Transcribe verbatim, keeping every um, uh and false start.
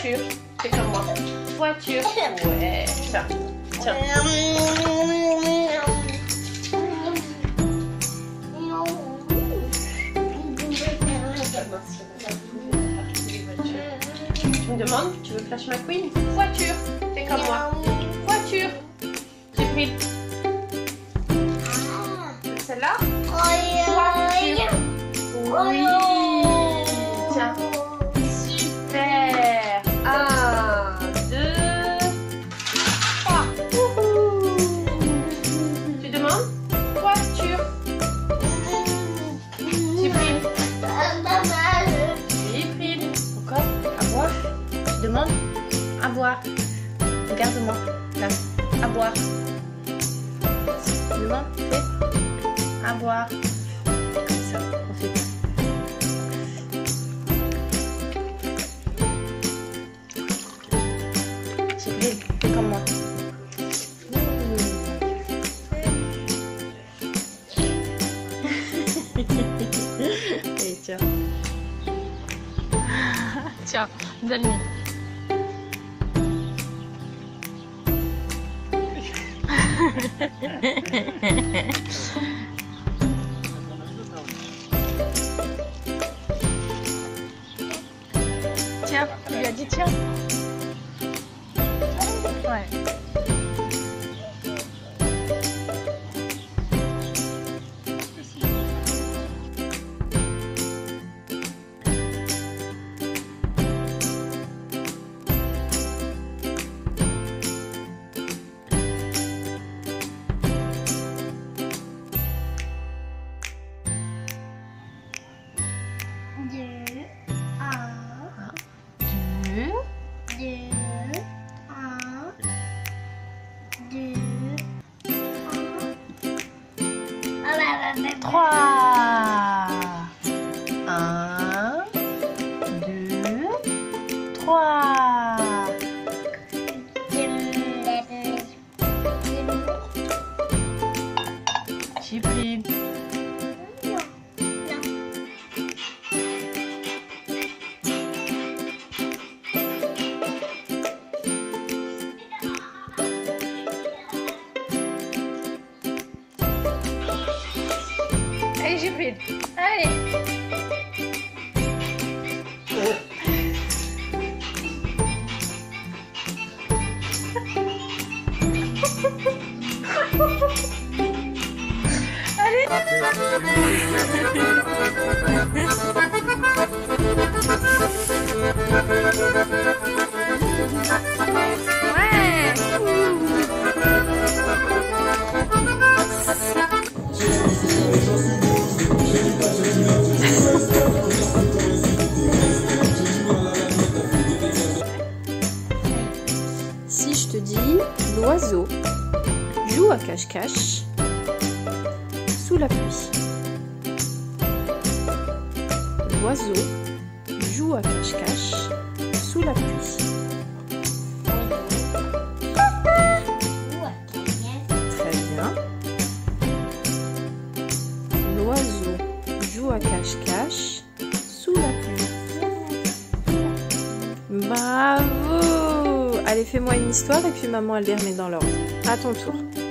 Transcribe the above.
Voiture. Fais comme moi. Voiture. Ouais. Tiens. Tiens. Tu me demandes, tu veux Flash McQueen? Voiture. Fais comme moi. Voiture. J'ai pris. Celle-là? Voiture. Oui. Tiens. Super. Un, deux, trois. Tu demandes? Voiture. J'ai pris. J'ai pris. Encore? À boire. Tu demandes? À boire. Regarde-moi. Là. À boire. Tu demandes? Fais. À boire. Comme ça, on fait. Jibril, fais comme moi. Et tiens. Tiens, donne-lui. Tiens, tu lui as dit tiens. Ouais. Trois. Un, deux, trois. J'ai pris. Allez, j'ai pris. Allez. Allez. Si je te dis l'oiseau joue à cache-cache sous la pluie. L'oiseau joue à cache-cache sous la pluie. Très bien. L'oiseau joue à cache-cache sous la pluie. Bravo! Allez, fais-moi une histoire et puis maman elle les remet dans l'ordre. À ton tour.